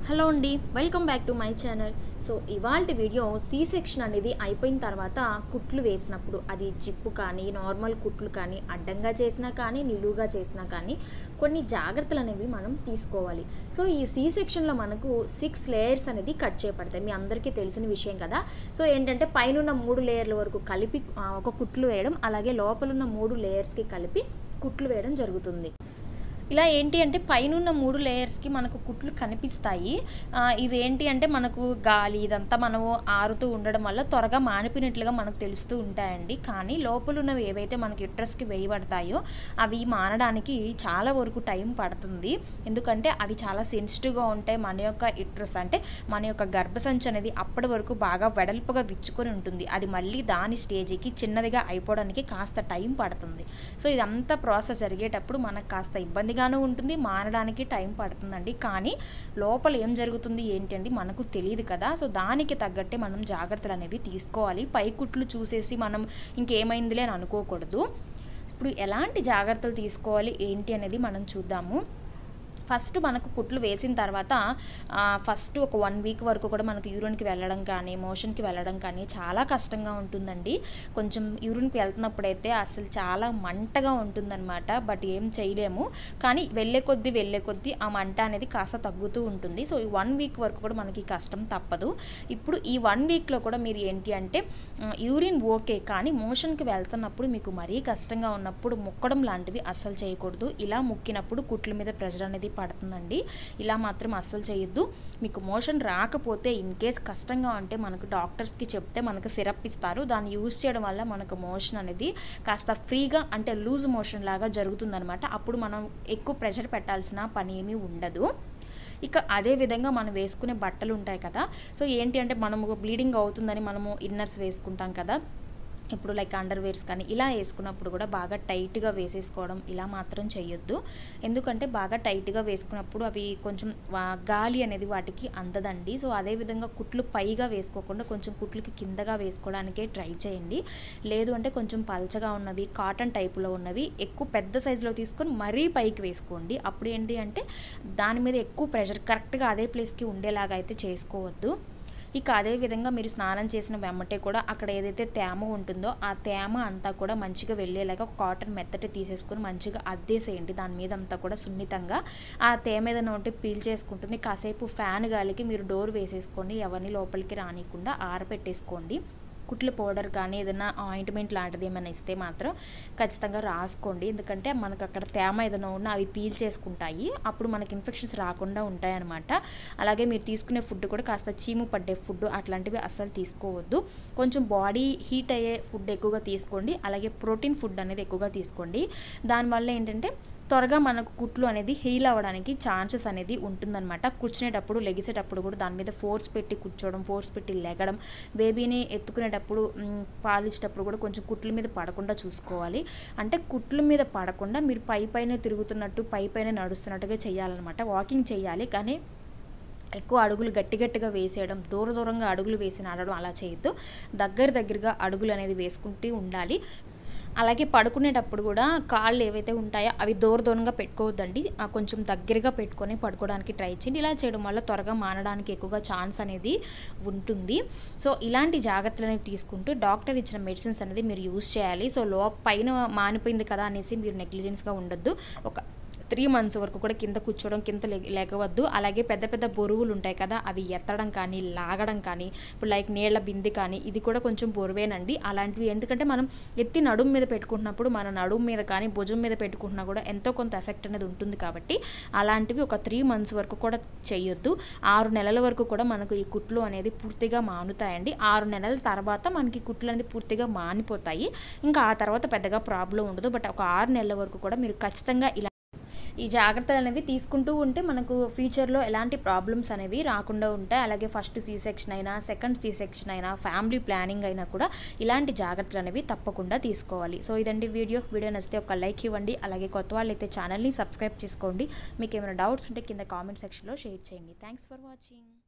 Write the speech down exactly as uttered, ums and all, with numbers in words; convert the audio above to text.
Hello అండి, welcome back to my channel. So ఇవాల్టి video C section అనేది అయిపోయిన తర్వాత కుట్లు వేసినప్పుడు అది జిప్పు కానీ నార్మల్ కుట్లు కానీ అడ్డంగా చేసినా కానీ నిలువుగా చేసినా కానీ కొన్ని జాగ్రత్తలు అనేవి మనం తీసుకోవాలి. సో ఈ సి సెక్షన్లో మనకు సిక్స్ లేయర్స్ అనేది కట్ చేయబడతాయి. మీ అందరికీ తెలిసిన విషయం కదా. సో ఏంటంటే పైన మూడు లేయర్ల వరకు కలిపి ఒక కుట్లు వేయడం, అలాగే లోపలున్న మూడు లేయర్స్కి కలిపి కుట్లు వేయడం జరుగుతుంది. ఇలా ఏంటి అంటే పైనున్న మూడు లేయర్స్కి మనకు కుట్లు కనిపిస్తాయి. ఇవి ఏంటి అంటే మనకు గాలి ఇదంతా మనము ఆరుతూ ఉండడం వల్ల త్వరగా మానిపోయినట్లుగా మనకు తెలుస్తూ ఉంటాయండి. కానీ లోపల ఉన్నవి ఏవైతే మనకి యుట్రస్కి వేయబడతాయో అవి మానడానికి చాలా వరకు టైం పడుతుంది. ఎందుకంటే అవి చాలా సెన్సిటివ్గా ఉంటాయి. మన యొక్క యుట్రస్ అంటే మన యొక్క గర్భసంచి అనేది అప్పటి వరకు బాగా వెడల్పుగా విచ్చుకొని ఉంటుంది. అది మళ్ళీ దాని స్టేజ్కి చిన్నదిగా అయిపోవడానికి కాస్త టైం పడుతుంది. సో ఇదంతా ప్రాసెస్ జరిగేటప్పుడు మనకు కాస్త ఇబ్బందిగా ఉంటుంది, మారడానికి టైం పడుతుందండి. కానీ లోపల ఏం జరుగుతుంది ఏంటి అంటే మనకు తెలియదు కదా. సో దానికి తగ్గట్టే మనం జాగ్రత్తలు అనేవి తీసుకోవాలి. పై కుట్లు చూసేసి మనం ఇంకేమైందిలే అని అనుకోకూడదు. ఇప్పుడు ఎలాంటి జాగ్రత్తలు తీసుకోవాలి ఏంటి అనేది మనం చూద్దాము. ఫస్ట్ మనకు కుట్లు వేసిన తర్వాత ఫస్ట్ ఒక వన్ వీక్ వరకు కూడా మనకు యూరిన్కి వెళ్ళడం కానీ మోషన్కి వెళ్ళడం కానీ చాలా కష్టంగా ఉంటుందండి. కొంచెం యూరిన్కి వెళ్తున్నప్పుడైతే అసలు చాలా మంటగా ఉంటుందన్నమాట. బట్ ఏం చేయలేము. కానీ వెళ్ళే కొద్దీ వెళ్ళే కొద్దీ ఆ మంట అనేది కాస్త తగ్గుతూ ఉంటుంది. సో ఈ వన్ వీక్ వరకు కూడా మనకి కష్టం తప్పదు. ఇప్పుడు ఈ వన్ వీక్లో కూడా మీరు ఏంటి అంటే యూరిన్ ఓకే, కానీ మోషన్కి వెళ్తున్నప్పుడు మీకు మరీ కష్టంగా ఉన్నప్పుడు ముక్కడం లాంటివి అస్సలు చేయకూడదు. ఇలా ముక్కినప్పుడు కుట్ల మీద ప్రెషర్ అనేది పడుతుందండి. ఇలా మాత్రం అస్సలు చేయొద్దు. మీకు మోషన్ రాకపోతే ఇన్ కేస్ కష్టంగా ఉంటే మనకు డాక్టర్స్కి చెప్తే మనకు సిరప్ ఇస్తారు. దాన్ని యూజ్ చేయడం వల్ల మనకు మోషన్ అనేది కాస్త ఫ్రీగా అంటే లూజ్ మోషన్ లాగా జరుగుతుందనమాట. అప్పుడు మనం ఎక్కువ ప్రెషర్ పెట్టాల్సిన పని ఏమీ ఉండదు. ఇక అదే విధంగా మనం వేసుకునే బట్టలు ఉంటాయి కదా. సో ఏంటి అంటే మనము బ్లీడింగ్ అవుతుందని మనము ఇన్నర్స్ వేసుకుంటాం కదా. ఇప్పుడు లైక్ అండర్వేర్స్ కానీ ఇలా వేసుకున్నప్పుడు కూడా బాగా టైట్గా వేసేసుకోవడం ఇలా మాత్రం చేయొద్దు. ఎందుకంటే బాగా టైట్గా వేసుకున్నప్పుడు అవి కొంచెం గాలి అనేది వాటికి అందదండి. సో అదేవిధంగా కుట్లు పైగా వేసుకోకుండా కొంచెం కుట్లకి కిందగా వేసుకోవడానికే ట్రై చేయండి. లేదు అంటే కొంచెం పల్చగా ఉన్నవి కాటన్ టైపులో ఉన్నవి ఎక్కువ పెద్ద సైజులో తీసుకొని మరీ పైకి వేసుకోండి. అప్పుడు ఏంటి అంటే దాని మీద ఎక్కువ ప్రెషర్ కరెక్ట్గా అదే ప్లేస్కి ఉండేలాగా అయితే చేసుకోవద్దు. ఇక అదే విధంగా మీరు స్నానం చేసిన వెమ్మటే కూడా అక్కడ ఏదైతే తేమ ఉంటుందో ఆ తేమ అంతా కూడా మంచిగా వెళ్ళేలాగా ఒక కాటన్ మెత్తటి తీసేసుకొని మంచిగా అద్దేసేయండి. దాని మీద అంతా కూడా సున్నితంగా ఆ తేమ ఏదైనా ఉంటే పీల్ చేసుకుంటుంది. కాసేపు ఫ్యాన్ గాలికి మీరు డోర్ వేసేసుకోండి. ఎవరిని లోపలికి రానికుండా ఆరపెట్టేసుకోండి. కుట్ల పౌడర్ కానీ ఏదైనా ఆయింట్మెంట్ లాంటిది ఏమైనా ఇస్తే మాత్రం ఖచ్చితంగా రాసుకోండి. ఎందుకంటే మనకు అక్కడ తేమ ఏదైనా ఉన్నా అవి పీల్ చేసుకుంటాయి. అప్పుడు మనకి ఇన్ఫెక్షన్స్ రాకుండా ఉంటాయి అన్నమాట. అలాగే మీరు తీసుకునే ఫుడ్ కూడా కాస్త చీము పడ్డే ఫుడ్ అట్లాంటివి అస్సలు తీసుకోవద్దు. కొంచెం బాడీ హీట్ అయ్యే ఫుడ్ ఎక్కువగా తీసుకోండి. అలాగే ప్రోటీన్ ఫుడ్ అనేది ఎక్కువగా తీసుకోండి. దానివల్ల ఏంటంటే త్వరగా మనకు కుట్లు అనేది హీల్ అవ్వడానికి ఛాన్సెస్ అనేది ఉంటుందన్నమాట. కూర్చునేటప్పుడు లెగిసేటప్పుడు కూడా దాని మీద ఫోర్స్ పెట్టి కూర్చోవడం, ఫోర్స్ పెట్టి లెగడం, బేబీని ఎత్తుకునేటప్పుడు పాలిచ్చేటప్పుడు కూడా కొంచెం కుట్ల మీద పడకుండా చూసుకోవాలి. అంటే కుట్ల మీద పడకుండా మీరు పై పైన తిరుగుతున్నట్టు పై పైన నడుస్తున్నట్టుగా చేయాలన్నమాట. వాకింగ్ చేయాలి, కానీ ఎక్కువ అడుగులు గట్టి గట్టిగా వేసేయడం, దూర దూరంగా అడుగులు వేసి నడవడం అలా చేయొద్దు. దగ్గర దగ్గరగా అడుగులు అనేది వేసుకుంటూ ఉండాలి. అలాగే పడుకునేటప్పుడు కూడా కాళ్ళు ఏవైతే ఉంటాయో అవి దూర దూరంగా పెట్టుకోవద్దండి. కొంచెం దగ్గరగా పెట్టుకొని పడుకోవడానికి ట్రై చేయండి. ఇలా చేయడం వల్ల త్వరగా మానడానికి ఎక్కువగా ఛాన్స్ అనేది ఉంటుంది. సో ఇలాంటి జాగ్రత్తలు అనేవి తీసుకుంటూ డాక్టర్ ఇచ్చిన మెడిసిన్స్ అనేది మీరు యూజ్ చేయాలి. సో లో పైన మానిపోయింది కదా అనేసి మీరు నెగ్లిజెన్స్గా ఉండొద్దు. ఒక త్రీ మంత్స్ వరకు కూడా కింద కూర్చోవడం, కింద లేగవద్దు. అలాగే పెద్ద పెద్ద బరువులు ఉంటాయి కదా అవి ఎత్తడం కానీ లాగడం కానీ, ఇప్పుడు లైక్ నీళ్ల బింది కానీ ఇది కూడా కొంచెం బరువేనండి. అలాంటివి ఎందుకంటే మనం ఎత్తి నడుము మీద పెట్టుకుంటున్నప్పుడు మన నడుము మీద కానీ భుజం మీద పెట్టుకుంటున్నా కూడా ఎంతో కొంత ఎఫెక్ట్ అనేది ఉంటుంది. కాబట్టి అలాంటివి ఒక త్రీ మంత్స్ వరకు కూడా చేయొద్దు. ఆరు నెలల వరకు కూడా మనకు ఈ కుట్లు అనేది పూర్తిగా మానుతాయండి. ఆరు నెలల తర్వాత మనకి కుట్లు అనేది పూర్తిగా మానిపోతాయి. ఇంకా ఆ తర్వాత పెద్దగా ప్రాబ్లం ఉండదు. బట్ ఒక ఆరు నెలల వరకు కూడా మీరు ఖచ్చితంగా ఇలా ఈ జాగ్రత్తలు అనేవి తీసుకుంటూ ఉంటే మనకు ఫ్యూచర్లో ఎలాంటి ప్రాబ్లమ్స్ అనేవి రాకుండా ఉంటాయి. అలాగే ఫస్ట్ సి సెక్షన్ అయినా సెకండ్ సి సెక్షన్ అయినా ఫ్యామిలీ ప్లానింగ్ అయినా కూడా ఇలాంటి జాగ్రత్తలు అనేవి తప్పకుండా తీసుకోవాలి. సో ఇదండి వీడియో. వీడియో నచ్చితే ఒక లైక్ ఇవ్వండి. అలాగే కొత్త వాళ్ళు అయితే ఛానల్ని సబ్స్క్రైబ్ చేసుకోండి. మీకు ఏమైనా డౌట్స్ ఉంటే కింద కామెంట్ సెక్షన్లో షేర్ చేయండి. Thanks for watching.